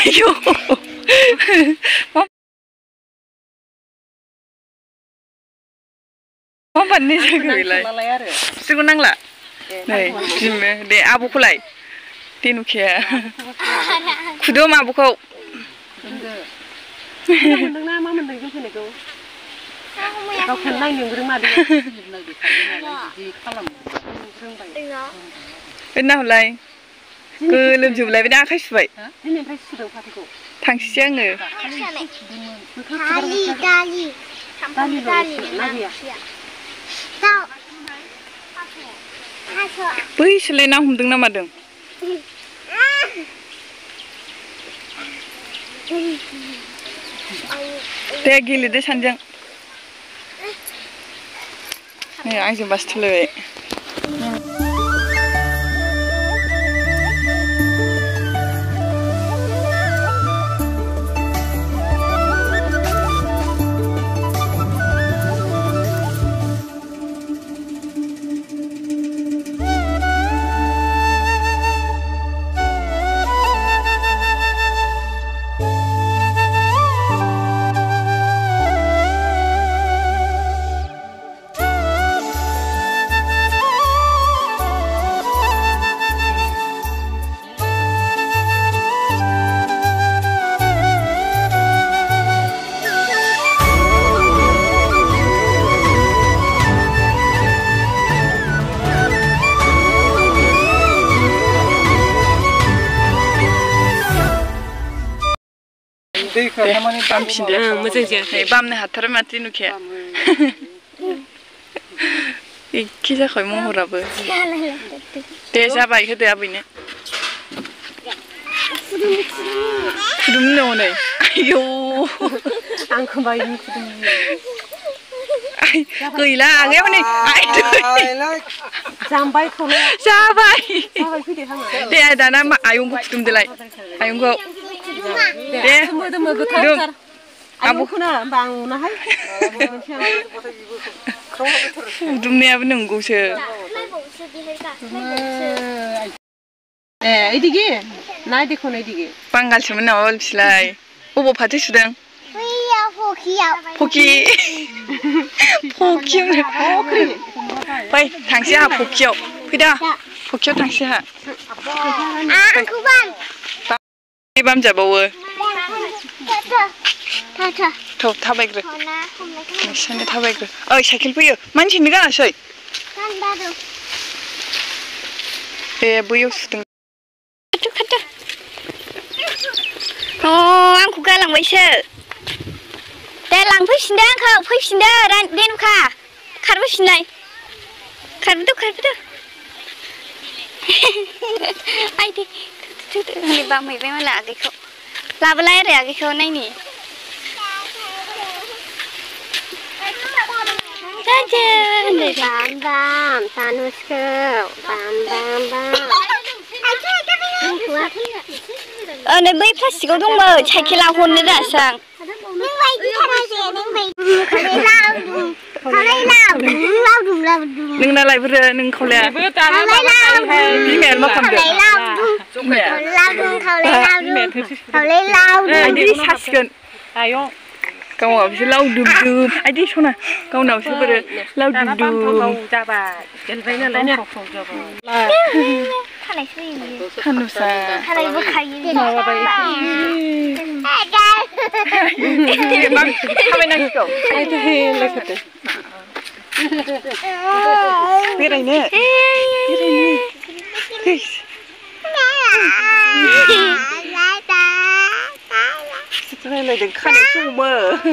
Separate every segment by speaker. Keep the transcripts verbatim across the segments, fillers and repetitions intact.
Speaker 1: 아유. मा बाननै जाखो बेलाय बिसोरखौ नांला नै बिमा दे आब'खौलाय देनुखाया खुदुम आब'खौ
Speaker 2: मोनदोंना मा मोनदों जों फैनायखौ गावखौनो नायनो रोंमारदों
Speaker 1: बे नाहरलाय गोलोमजोबलाय बे आखाइ सुबाय
Speaker 2: दिनैनिफ्राय सुदों फाथोखौ
Speaker 1: थांसै आङो
Speaker 3: दालि दालि
Speaker 2: दालि ना गैया
Speaker 1: बैसोलाय ना हमदों ना मादों दे गेलेदो सानैजों नै आंजों बासथलायबाय बामनो हाथारा माथो नुखाया एखे जाखाबाय महराबो दे जाबाय होदो आबैनो फुदुंनो हनै आयौ
Speaker 2: आंखौ बायदि फुदुं
Speaker 1: गैला आगैया हनै
Speaker 2: जामबाय खौलाय
Speaker 1: जाबाय
Speaker 2: जाबाय फैदो थाङो
Speaker 1: दे दाना आयंखौ फुदुंदोलाय आयंखौ दे
Speaker 2: मोदोमो गोथार आब'खौनो होमबा आं उनावहाय
Speaker 1: फुदुंनायाबो नंगौसो
Speaker 2: ए इदिगे ना इदिखौ ना इदिगे
Speaker 1: बांगालसोमोन नामा बिसोरलाय बबाव फाथो सुदों फखि फखियावनो फै थांसै आहा फखियाव फैदा फखियाव थांसै आहा बाम जाबावो थ' थाबायग्रो नोंसोरनो थाबायग्रो ओइ साइकेल फैयो मानसिनो गानासै बे बैयाव सुदों
Speaker 3: अ आंखौ गालांबायसो दे लांफैफिनदो आंखौ फैफिनदो देनुका खारबोफिननाय खारबोदो खारबोदो आइदि हनै बामहैबाय मालाय आगैखौ लाबोलाय आरो आगैखौ नायनि बाम बाम तानुसखौ बाम बाम बाम नै बै प्लास्टिकआव दंमोन साइकेलाव हरनो दासो आं
Speaker 1: नोंनालाय बोरो नों खावलाया बिमायानो मा खालामदों सासिगोन गावनावसो लावदुम दुम आइदि सना गावनावसो बोरो लावदुम दुम थानुसा थाबायनांसिगौ बेरायनो रायलायदों खानायसो हमो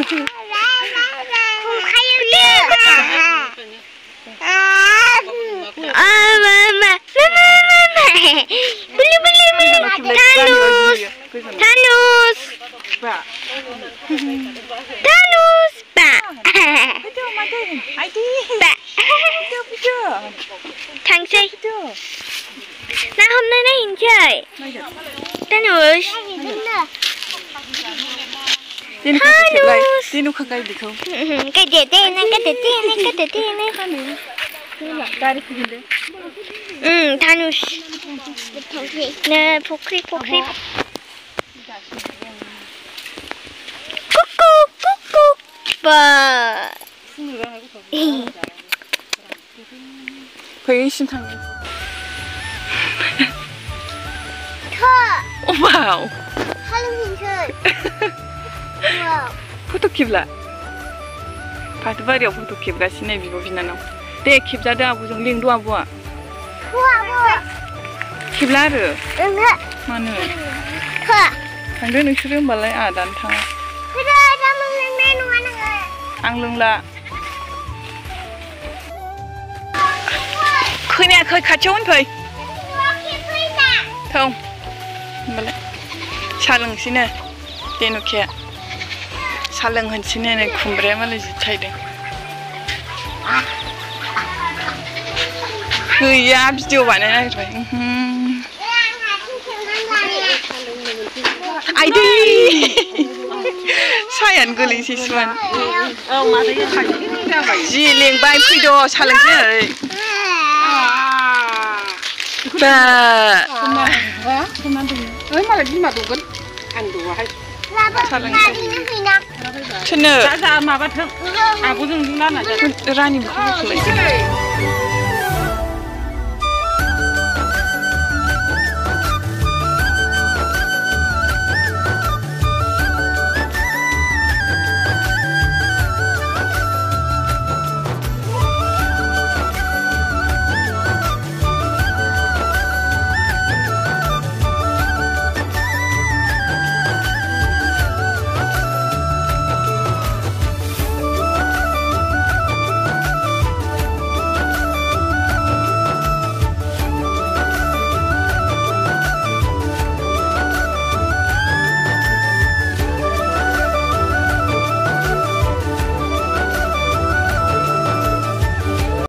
Speaker 3: Tanus Tanus ba थांसै ना हमना नायनोसै Tanus
Speaker 1: Dhenuka गायदिखौ
Speaker 3: गायदे दे ना गायदे दे ना गायदे दे ना
Speaker 1: गारि फैदो
Speaker 3: Tanus नो फुख्रि फुख्रि Kuku kuku ba.
Speaker 1: फै सिम थाङो
Speaker 3: थ'
Speaker 1: वाव
Speaker 3: हालुंसै वाव
Speaker 1: फट' खेबला फाथोबारियाव फट' खेबगासिनो बिब' बिनानाव दे खेबजादो आब'जों लिंद' आब'आ खेबला आरो
Speaker 3: ओंहो
Speaker 1: मानो
Speaker 3: थ'
Speaker 1: थांदो नोंसोरो होमबालाय आंहा दानो थाङा आं लोंला खोनायाखै खाथियाव होनफै थौ होमबालाय साहा लोंसैनो देनुखाया साहा लोंहोनसैनो नै खुमब्राया मालाय जि थायदों गैया भिडिअ बानायनो नागिरबाय आइदै साहायानो गोलैसैसोमोन जि लेंबाय फैद' साहा लोंसै होननानै बा
Speaker 2: ओइ मालाय बिमा दंगोन आं दौआहाय
Speaker 1: साहा लोंसै सोरनो
Speaker 2: जा माबाथों आब'जों लाना
Speaker 1: रानिबो होखोलाय